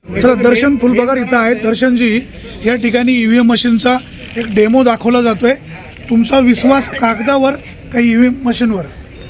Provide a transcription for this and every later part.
चला, दर्शन फुलबगार इथं आहेत. दर्शनजी, या ठिकाणी ईव्हीएम मशीनचा एक डेमो दाखवला जातोय. तुमचा विश्वास कागदावर का ईव्हीएम मशीनवर?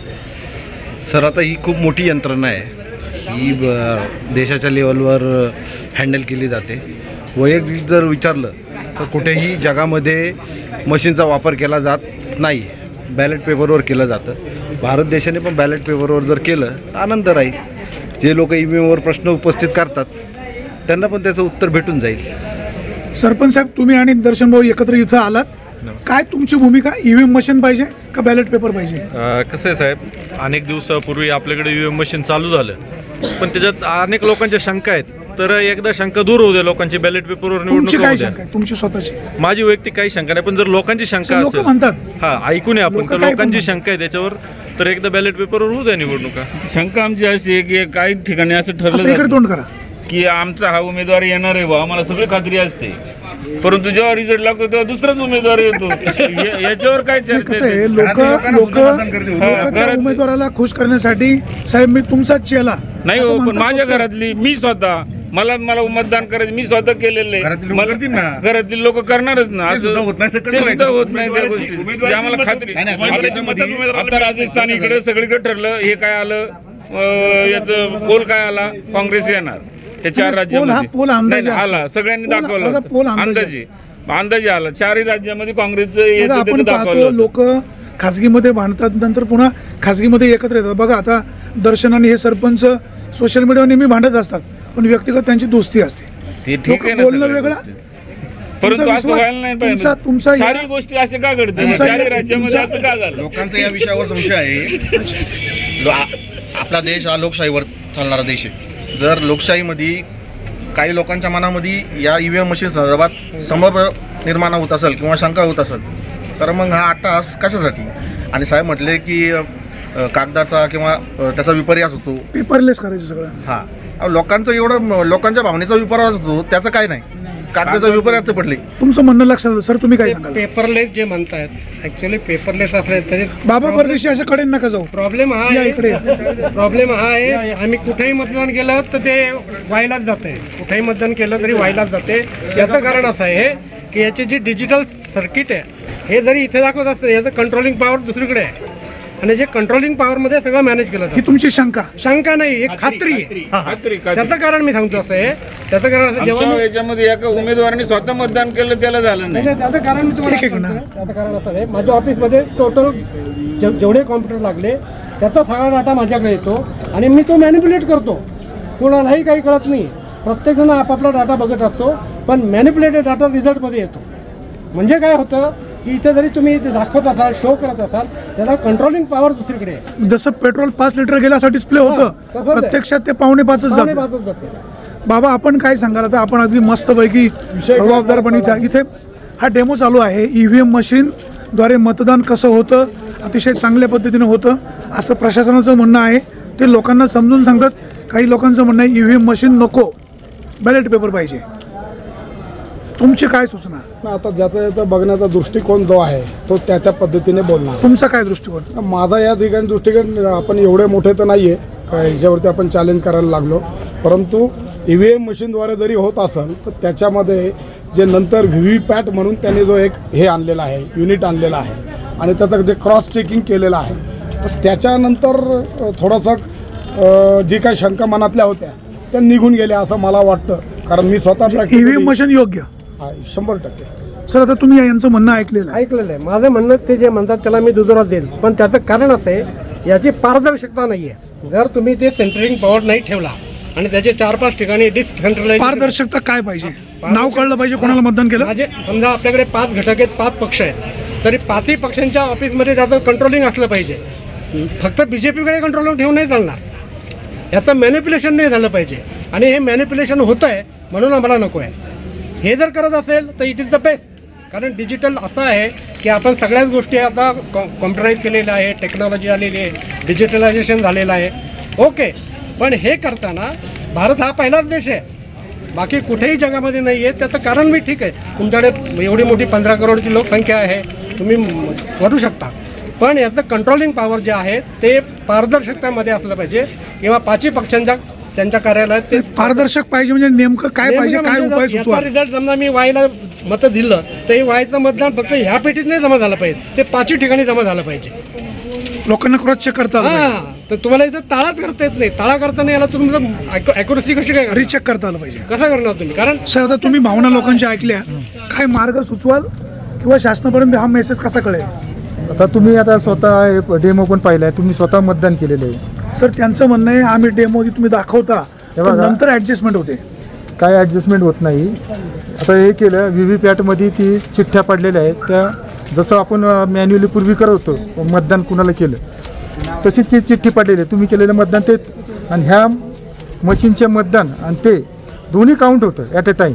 सर, आता ही खूप मोठी यंत्रणा आहे. ही देशाच्या लेवलवर हँडल केली जाते. वैयक्तिक जर विचारलं तर कुठेही जगामध्ये मशीनचा वापर केला जात नाही. बॅलेट पेपरवर केलं जातं. भारत देशाने पण बॅलेट पेपरवर जर केलं तर आनंद राहील. जे लोक ईव्हीएमवर प्रश्न उपस्थित करतात त्यांना पण त्याचं उत्तर भेटून जाईल. सरपंच साहेब, तुम्ही आणि दर्शन भाऊ एकत्र इथं आलात. काय तुमची भूमिका? ईव्हीएम मशीन पाहिजे का बॅलेट पेपर पाहिजे? कसं आहे साहेब, अनेक दिवसापूर्वी आपल्याकडे ईव्हीएम मशीन चालू झालं, पण त्याच्यात अनेक लोकांच्या शंका आहेत. तर एकदा शंका दूर होऊ द्या लोकांची. बॅलेट पेपरवर तुमची काय शंका आहे? तुमची स्वतःची? माझी वैयक्तिक काही शंका नाही, पण जर लोकांची शंका लोक म्हणतात, हा ऐकून आपण, तर लोकांची शंका आहे त्याच्यावर, तर एकदा बॅलेट पेपरवर होऊ द्या निवडणुका. शंका आमची अशी आहे की काही ठिकाणी असं ठरलं इकडे तोंड करा की आमचा हा उमेदवार येणार आहे बा, आम्हाला सगळी खात्री असते, परंतु जेव्हा रिझल्ट लागतो तेव्हा दुसराच उमेदवार येतो. याच्यावर काय कसं आहे, लोक त्या उमेदवाराला खुश करण्यासाठी साहेब मी तुमचाच चेला नाही हो, पण माझ्या घरातली मी स्वतः मला मतदान करायचं मी स्वतः केलेलं आहे. घरातील लोक करणारच ना. असं होत नाही त्या गोष्टी आम्हाला खात्री. आता राजस्थान इकडे सगळीकडे ठरलं. हे काय आलं, याचं पोल काय आला, काँग्रेस येणार. त्या 4 राज्यामध्ये आला, सगळ्यांनी दाखवलं. अंदाजे आला. 4ही राज्यामध्ये काँग्रेसचं दाखवलं. लोक खासगीमध्ये भांडतात, नंतर पुन्हा खासगीमध्ये एकत्र येतात. बघा, आता दर्शन आणि हे सरपंच सोशल मीडियावर नेहमी भांडत असतात, पण व्यक्तिगत त्यांची दोस्ती असते. बोलणं वेगळं, परंतु असं व्हायला नाही पाहिजे. तुमचा सारी गोष्टी असे का घडते? 4 राज्यामध्ये असं का झालं? लोकांचा या विषयावर संशय आहे. आपला देश हा लोकशाहीवर चालणारा देश आहे. जर लोकशाहीमध्ये काही लोकांच्या मनामध्ये या ईव्हीएम मशीन संदर्भात समज निर्माण होत असेल किंवा शंका होत असेल तर मग हा अट्टहास कशासाठी? आणि साहेब म्हटले की कागदाचा किंवा त्याचा विपर्यास होतो, पेपरलेस करायचं सगळं. हां, लोकांचं एवढं लोकांच्या भावनेचा विपर्यास होतो, त्याचं काय नाही. कागदाचा विपर्यास पडले. तुमचं म्हणणं लक्षात आलं. सर, तुम्ही काय सांगाल? पेपरलेस जे म्हणतायत, ऍक्च्युअली पेपरलेस असले तरी बाबा परदेशी अशा कडे नका जाऊ. प्रॉब्लेम हा आहे, आम्ही कुठेही मतदान केलं तर ते व्हायलाच जाते. कुठेही मतदान केलं तरी व्हायलाच जाते. याचं कारण असं आहे की याची जी डिजिटल सर्किट आहे, हे जरी इथे दाखवत असतं, याचं कंट्रोलिंग पॉवर दुसरीकडे आहे. आणि जे कंट्रोलिंग पॉवर मध्ये सगळं मॅनेज केलं ही तुमची शंका? शंका नाही, एक खात्री आहे. त्याचं कारण मी सांगतो असं आहे. त्याचं कारण असं, जेव्हा याच्यामध्ये एका उमेदवाराने स्वतः मतदान केलं त्याला झालं नाही. त्याचं कारण मी तुम्हाला, त्याचं कारण असं आहे, माझ्या ऑफिसमध्ये टोटल जेवढे कॉम्प्युटर लागले त्याचा सगळा डाटा माझ्याकडे येतो आणि मी तो मॅनिप्युलेट करतो. कोणालाही काही कळत नाही. प्रत्येकजण आपापला डाटा बघत असतो, पण मॅनिप्युलेटेड डाटा रिझल्टमध्ये येतो. म्हणजे काय होतं की इथे जरी तुम्ही दाखवत असाल, शो करत असाल, त्याला कंट्रोलिंग पॉवर दुसरीकडे आहे. जसं पेट्रोल 5 लिटर गेल्यासाठी डिस्प्ले होतं, प्रत्यक्षात ते 4.5च जातं. बाबा, आपण काय सांगाल? आता आपण अगदी मस्तपैकी जबाबदारपणे इथे हा डेमो चालू आहे. ईव्हीएम मशीनद्वारे मतदान कसं होतं, अतिशय चांगल्या पद्धतीने होतं असं प्रशासनाचं म्हणणं आहे. ते लोकांना समजून सांगतात. काही लोकांचं म्हणणं आहे ईव्हीएम मशीन नको, बॅलेट पेपर पाहिजे. तुमची काय सूचना? आता ज्याचा बघण्याचा दृष्टिकोन जो आहे तो त्या पद्धतीने बोलणार. तुमचा काय दृष्टिकोन? माझा या ठिकाणी दृष्टिकोन, आपण एवढे मोठे तर नाही आहे ह्याच्यावरती आपण चॅलेंज करायला लागलो, परंतु ईव्हीएम मशीनद्वारे जरी होत असेल तर त्याच्यामध्ये जे नंतर व्हीव्हीपॅट म्हणून त्यांनी जो एक हे आणलेला आहे, युनिट आणलेला आहे आणि त्याचं जे क्रॉस चेकिंग केलेलं आहे, तर त्याच्यानंतर थोडासा जी काही शंका मनातल्या होत्या त्या निघून गेल्या असं मला वाटतं. कारण मी स्वतः ईव्हीएम मशीन योग्य 100%. सर, आता तुम्ही यांचं म्हणणं ऐकलेलं आहे. माझं म्हणणं ते जे म्हणतात त्याला मी दुजोरा देईल, पण त्याचं कारण असं आहे, याची पारदर्शकता नाही आहे. जर तुम्ही ते सेंटरिंग पॉवर नाही ठेवला आणि त्याचे 4-5 ठिकाणी डिसेंट्रलाइज. पारदर्शकता काय पाहिजे? नाव कळलं पाहिजे कोणाला मतदान केलं. म्हणजे समजा आपल्याकडे 5 घटक आहेत, 5 पक्ष आहेत, तरी 5ही पक्षांच्या ऑफिसमध्ये त्याचं कंट्रोलिंग असलं पाहिजे. फक्त बीजेपीकडे कंट्रोलिंग ठेवून नाही चालणार. याचं मॅनिप्युलेशन नाही झालं पाहिजे. आणि हे मॅनिप्युलेशन होतं आहे म्हणून आम्हाला नको आहे. हे जर करत असेल तर इट इज द बेस्ट. कारण डिजिटल असं आहे की आपण सगळ्याच गोष्टी आता कॉम्प्युटराईज केलेल्या आहे, टेक्नॉलॉजी आलेली आहे, डिजिटलायझेशन झालेलं आहे. ओके, पण हे करताना भारत हा पहिलाच देश आहे, बाकी कुठेही जगामध्ये नाही आहे. त्याचं कारण मी ठीक आहे, तुमच्याकडे एवढी मोठी 15 करोडची लोकसंख्या आहे, तुम्ही करू शकता, पण याचं कंट्रोलिंग पॉवर जे आहे ते पारदर्शकतामध्ये असलं पाहिजे किंवा 5ही पक्षांच्या त्यांच्या कार्यालयात ते पारदर्शक पाहिजे म्हणजे नेमकं काय पाहिजे, काय उपाय सुचवा. रिझल्ट समजा मी वायला मत दिलं तर हे वायचं मतदान फक्त ह्या पेटीत नाही जमा झालं पाहिजे, ते 5 ठिकाणी जमा झालं पाहिजे. लोकांना क्रॉस चेक करता आलं पाहिजे. तर तुम्हाला इथं ताळाच करता येत नाही. ताळा करताना याला तुमचं ॲक्युरसी कशी काय रिचेक करता आलं पाहिजे. कसं करणार तुम्ही? कारण सर आता तुम्ही भावना लोकांच्या ऐकल्या, काय मार्ग सुचवाल किंवा शासनापर्यंत हा मेसेज कसा कळेल? आता तुम्ही आता स्वतः डेमो पण पाहिलाय, तुम्ही स्वतः मतदान केलेलं आहे. सर त्यांचं म्हणणं आहे आम्ही डेमो तुम्ही दाखवता हे बघा. तर नंतर ऍडजस्टमेंट होते. काय ॲडजस्टमेंट होत नाही. आता हे केलं व्हीव्हीपॅटमध्ये ती चिठ्ठ्या पडलेल्या आहेत, त्या जसं आपण मॅन्युअली पूर्वी करत होतो मतदान कुणाला केलं तशीच ती चिठ्ठी पडलेली आहे. तुम्ही केलेलं मतदान ते आणि ह्या मशीनचे मतदान आणि ते दोन्ही काउंट होतं ॲट अ टाईम.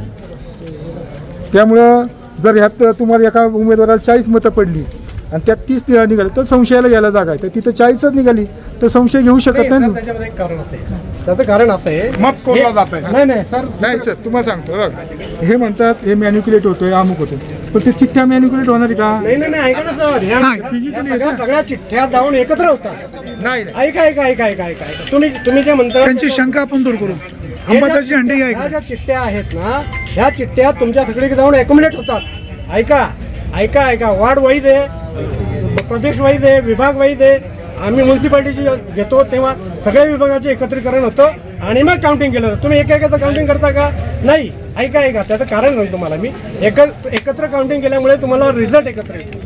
त्यामुळं जर ह्यात तुम्हाला एका उमेदवाराला 40 मतं पडली आणि त्यात 30 निघाली तर संशयाला घ्यायला जागा आहे, तर तिथं 40च निघाली तर संशय घेऊ शकत नाही. त्याच्यामध्ये एक कारण असं आहे, त्याचं कारण असं आहे मत कोणला जात आहे? नाही सर, नाही सर, तुम्हाला सांगतो बघा, हे म्हणतात हे मॅन्युक्युलेट होतोय अमुक होतं, पण ते चिठ्ठ्या मॅन्युक्युलेट होणार आहे का? नाही ऐका ना सर, ह्या सगळ्या चिठ्ठ्या जाऊन एकत्र होतात. नाही. ऐका तुम्ही जे म्हणता त्यांची शंका आपण दूर करू. अंबादासजी हंडे या ह्या ज्या चिठ्ठ्या आहेत ना, ह्या चिठ्ठ्या तुमच्या सगळीकडे जाऊन अॅक्युमुलेट होतात. ऐका वार्ड वाईज आहे, प्रदेश वाईज आहे, विभाग वाईज आहे. आम्ही म्युन्सिपाल्टीची घेतो तेव्हा सगळ्या विभागाचे एकत्रीकरण होतं आणि मग काउंटिंग केलं जातं. तुम्ही एकाचं काउंटिंग करता का? नाही. ऐका त्याचं कारण सांगतो तुम्हाला मी. एकत्र काउंटिंग केल्यामुळे तुम्हाला रिझल्ट एकत्र येतो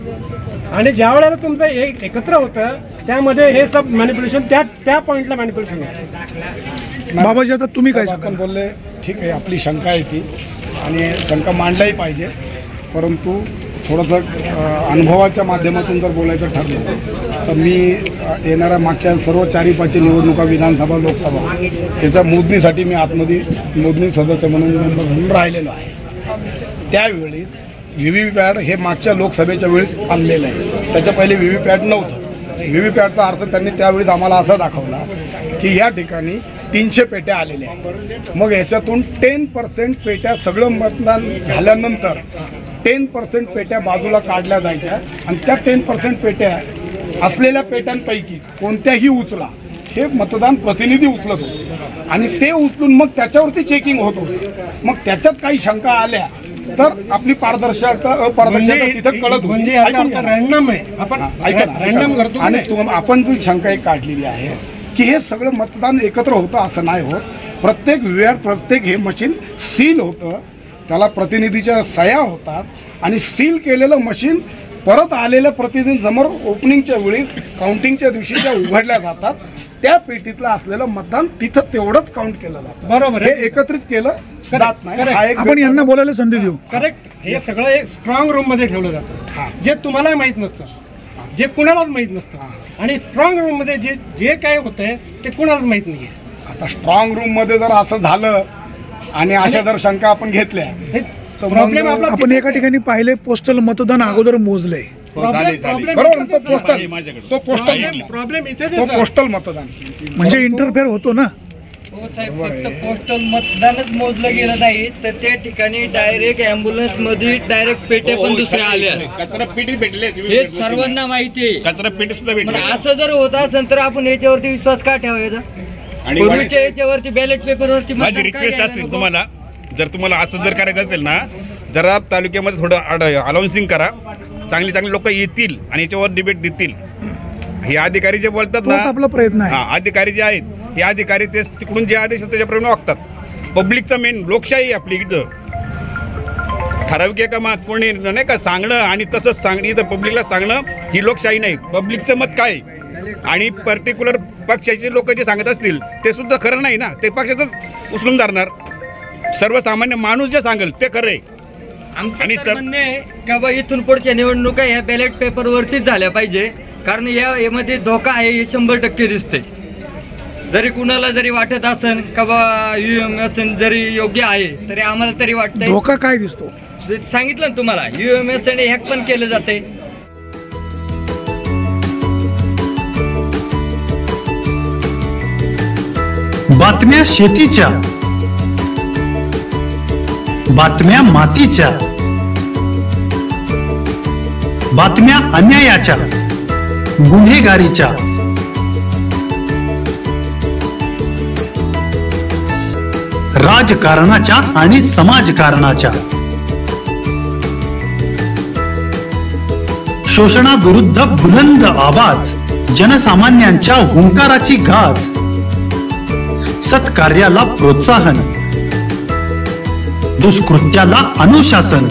आणि ज्या वेळेला तुमचं एकत्र होतं त्यामध्ये हे सब मॅनिप्युलेशन त्या पॉईंटला मॅनिप्युलेशन होतं. बाबाजी आता तुम्ही काय आपण बोलले ठीक आहे, आपली शंका आहे ती आणि शंका मांडलाही पाहिजे, परंतु थोडंसं अनुभवाच्या माध्यमातून जर बोलायचं ठरलं तर मी येणाऱ्या मागच्या सर्व 4-5 निवडणुका विधानसभा लोकसभा त्याच्या मोजणीसाठी मी आतमध्ये मोजणी सदस्य म्हणून राहिलेलो आहे. त्यावेळी व्हीव्हीपॅट हे मागच्या लोकसभेच्या वेळेस आणलेलं आहे, त्याच्या पहिले व्हीव्हीपॅट नव्हतं. व्हीव्हीपॅटचा अर्थ त्यांनी त्यावेळेस आम्हाला असा दाखवला की या ठिकाणी 300 पेट्या आलेल्या आहेत. मग याच्यातून 10% पेट्या सगळं मतदान झाल्यानंतर 10% पेट्या बाजूला काढल्या जायच्या आणि त्या 10% पेट्या असलेल्या पेट्यांपैकी कोणत्याही उचला हे मतदान प्रतिनिधी उचलत होते आणि ते उचलून मग त्याच्यावरती चेकिंग होत होते. मग त्याच्यात काही शंका आल्या तर आपली पारदर्शकता अपारदर्शकता तिथं कळत होती. रॅन्डम आहे, आपण रॅन्डम करतो आणि आपण जी शंका एक काढलेली आहे की हे सगळं मतदान एकत्र होतं असं नाही होत. प्रत्येक वेळ प्रत्येक हे मशीन सील होतं, त्याला प्रतिनिधीच्या सह्या होतात आणि सील केलेलं मशीन परत आलेल्या प्रतिनिधींसमोर ओपनिंगच्या वेळी काउंटिंगच्या दिवशी ज्या उघडल्या जातात त्या पेटीतलं असलेलं मतदान तिथं तेवढंच काउंट केलं जातं. बरोबर, हे एकत्रित केलं जात नाही. आपण यांना बोलायला संधी देऊ. करेक्ट. हे सगळं एक स्ट्रॉंग रूम मध्ये ठेवलं जातं जे तुम्हाला माहित नसतं, जे कुणालाच माहित नसतं आणि स्ट्रॉंग रूम मध्ये जे काय होतंय ते कुणालाच माहित नाहीये. आता स्ट्रॉंग रूम मध्ये जर असं झालं आणि अशा जर शंका आपण घेतल्या तर प्रॉब्लेम आपला आपण एका ठिकाणी पाहिले पोस्टल मतदान अगोदर मोजलंय. बरोबर, तो प्रॉब्लेम इथे पोस्टल मतदान म्हणजे इंटरफेअर होतो ना. हो साहेब, फक्त पोस्टल मतदानच मोजलं गेलं नाही तर त्या ठिकाणी डायरेक्ट ॲम्ब्युलन्स मध्ये डायरेक्ट पेट्या पण दुसऱ्या आल्या. कचरा पेटी भेटले हे सर्वांना माहिती आहे. कचरा पेटी सुद्धा भेटले. असं जर होत असेल तर आपण याच्यावरती विश्वास का ठेवायचा? आणि पूर्वीच्या याच्यावरती बॅलेट पेपरवरती माझी रिक्वेस्ट असेल तुम्हाला, जर तुम्हाला असं जर करायचं असेल ना, जरा तालुक्यामध्ये थोडं अलाउन्सिंग करा, चांगली लोक येतील आणि याच्यावर डिबेट देतील. हे अधिकारी जे बोलतात ना, तोच आपला प्रयत्न आहे. अधिकारी जे आहेत हे अधिकारी ते तिकडून जे आदेश त्याच्याप्रमाणे वागतात. पब्लिकचा मेन लोकशाही आपली इथं ठराविक एका मत कोणी नाही का सांगणं आणि तसंच सांगणं, इथं पब्लिकला सांगणं ही लोकशाही नाही. पब्लिकचं मत काय आणि पर्टिक्युलर पक्षाचे लोक जे सांगत असतील ते सुद्धा खरं नाही ना, ते पक्षाचंच उचलून धरणार. सर्वसामान्य माणूस जे सांगेल ते खरं आहे. आणि म्हणणे आहे का बा इथून पुढच्या निवडणुका ह्या बॅलेट पेपरवरतीच झाल्या पाहिजे, कारण यामध्ये धोका आहे हे 100% दिसते. जरी कुणाला जरी वाटत असेल का बा UMSN जरी योग्य आहे तरी आम्हाला तरी वाटतंय. धोका काय दिसतो सांगितलं ना तुम्हाला, UMSN हॅक पण केलं जाते. बातम्या शेतीच्या, बातम्या मातीच्या, बातम्या अन्यायाच्या, गुन्हेगारीच्या, राजकारणाच्या आणि समाजकारणाच्या. शोषणाविरुद्ध बुलंद आवाज, जनसामान्यांच्या हुंकाराची गाज, सत्कार्याला प्रोत्साहन, दुष्कृत्याला अनुशासन.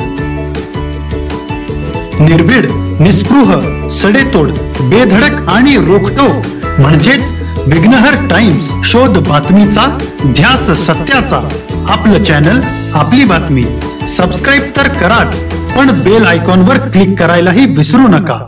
निर्भीड, निस्पृह, सडेतोड, बेधडक आणि रोखटोक म्हणजेच विघ्नहर टाइम्स. शोध बातमीचा, ध्यास सत्याचा. आपलं चॅनल, आपली बातमी. सबस्क्राईब तर कराच, पण बेल आयकॉनवर क्लिक करायलाही विसरू नका.